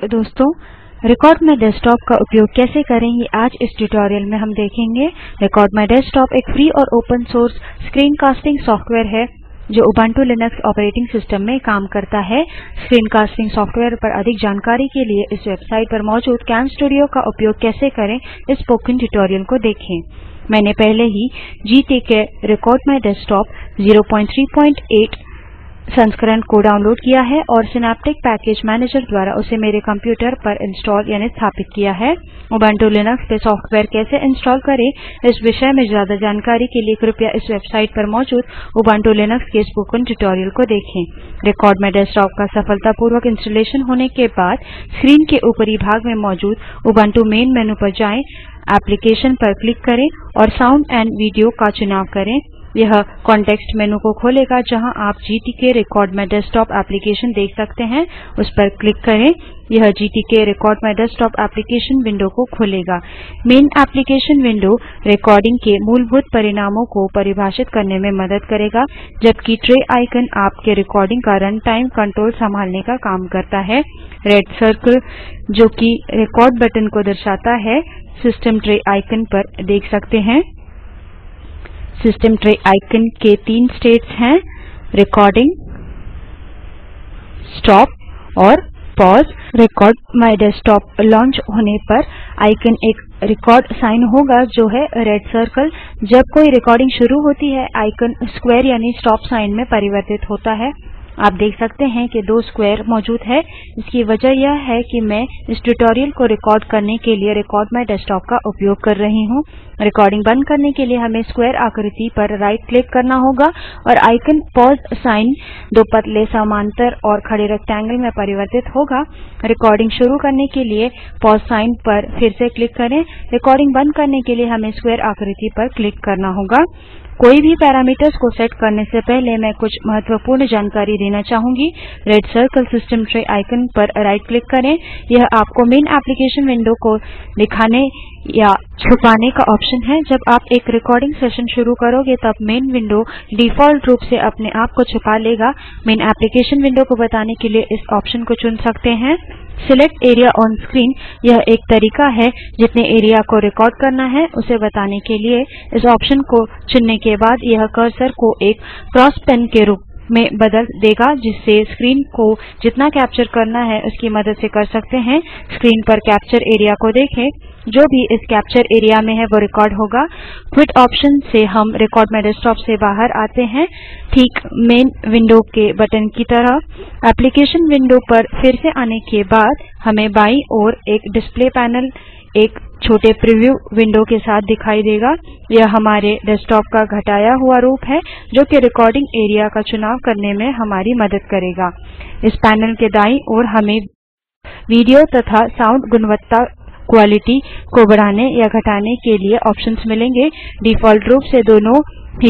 दोस्तों, record my desktop का उपयोग कैसे करें ये आज इस ट्यूटोरियल में हम देखेंगे। रिकॉर्ड माय डेस्कटॉप एक फ्री और open source screen casting software है जो उबुंटू लिनक्स ऑपरेटिंग सिस्टम में काम करता है। स्क्रीन कास्टिंग सॉफ्टवेयर पर अधिक जानकारी के लिए इस वेबसाइट पर मौजूद कैमस्टूडियो का उपयोग कैसे करें इस स्पोकन ट्यूटोरियल को देखें। मैंने पहले ही GTK रिकॉर्ड माय डेस्कटॉप 0.3.8 संस्करण को डाउनलोड किया है और सिनैप्टिक पैकेज मैनेजर द्वारा उसे मेरे कंप्यूटर पर इंस्टॉल यानी स्थापित किया है। उबुंटू लिनक्स पे सॉफ्टवेयर कैसे इंस्टॉल करें इस विषय में ज्यादा जानकारी के लिए कृपया इस वेबसाइट पर मौजूद उबुंटू लिनक्स के स्पोकन ट्यूटोरियल को देखें। रिकॉर्ड माय डेस्कटॉप का सफलतापूर्वक इंस्टॉलेशन होने के बाद स्क्रीन के ऊपरी भाग में मौजूद उबुंटू मेन मेनू पर जाएं, एप्लीकेशन पर क्लिक करें और साउंड एंड वीडियो का चुनाव करें। यह कॉन्टेक्स्ट मेनू को खोलेगा जहां आप GTK record my desktop application देख सकते हैं। उस पर क्लिक करें। यह GTK record my desktop application window को खोलेगा। मेन एप्लीकेशन विंडो रिकॉर्डिंग के मूलभूत परिणामों को परिभाषित करने में मदद करेगा, जबकि ट्रे आइकन आपके रिकॉर्डिंग का रन टाइम कंट्रोल संभालने का काम करता है। रेड सर्कल जो कि रिकॉर्ड बटन को दर्शाता है, सिस्टम ट्रे आइकन पर देख सकते हैं। सिस्टम ट्रे आइकन के 3 स्टेट्स हैं, रिकॉर्डिंग, स्टॉप और pause. Record my desktop launch होने पर आइकन एक रिकॉर्ड साइन होगा जो है रेड सर्कल। जब कोई रिकॉर्डिंग शुरू होती है आइकन स्क्वायर यानी स्टॉप साइन में परिवर्तित होता है। आप देख सकते हैं कि 2 स्क्वायर मौजूद है। इसकी वजह यह है कि मैं इस ट्यूटोरियल को रिकॉर्ड करने के लिए रिकॉर्ड माय डेस्कटॉप का उपयोग कर रही हूँ। रिकॉर्डिंग बंद करने के लिए हमें स्क्वायर आकृति पर राइट क्लिक करना होगा और आइकन पॉज साइन 2 पतले समांतर और खड़े रेक्टेंगल में परिवर्तित होगा। रिकॉर्डिंग शुरू करने के लिए पॉज साइन पर फिर से क्लिक करें। रिकॉर्डिंग बंद करने के लिए हमें स्क्वायर आकृति पर क्लिक करना होगा। कोई भी पैरामीटर्स को सेट करने से पहले मैं कुछ महत्वपूर्ण जानकारी देना चाहूंगी। Red circle system tray icon पर राइट क्लिक करें। यह आपको मेन एप्लीकेशन विंडो को दिखाने या छुपाने का ऑप्शन है। जब आप एक रिकॉर्डिंग सेशन शुरू करोगे तब मेन विंडो डिफॉल्ट रूप से अपने आप को छुपा लेगा। मेन एप्लीकेशन विंडो को बताने के लिए इस ऑप्शन को चुन सकते हैं। सिलेक्ट एरिया ऑन स्क्रीन यह एक तरीका है जितने एरिया को रिकॉर्ड करना है उसे बताने के लिए। इस ऑप्शन को चुनने के बाद यह कर्सर को एक क्रॉस पेन के रूप में बदल देगा, जिससे स्क्रीन को जितना कैप्चर करना है उसकी मदद से कर सकते हैं। स्क्रीन पर कैप्चर एरिया को देखें। जो भी इस कैप्चर एरिया में है वो रिकॉर्ड होगा। क्विट ऑप्शन से हम रिकॉर्ड माय डेस्कटॉप से बाहर आते हैं, ठीक मेन विंडो के बटन की तरह। एप्लीकेशन विंडो पर फिर से आने के बाद हमें बाईं ओर एक डिस्प्ले पैनल एक छोटे प्रीव्यू विंडो के साथ दिखाई देगा। यह हमारे डेस्कटॉप का घटाया हुआ रूप है जो कि रिकॉर्डिंग एरिया का चुनाव करने में हमारी मदद करेगा। इस पैनल के दाईं ओर हमें वीडियो तथा साउंड गुणवत्ता क्वालिटी को बढ़ाने या घटाने के लिए ऑप्शंस मिलेंगे। डिफॉल्ट रूप से दोनों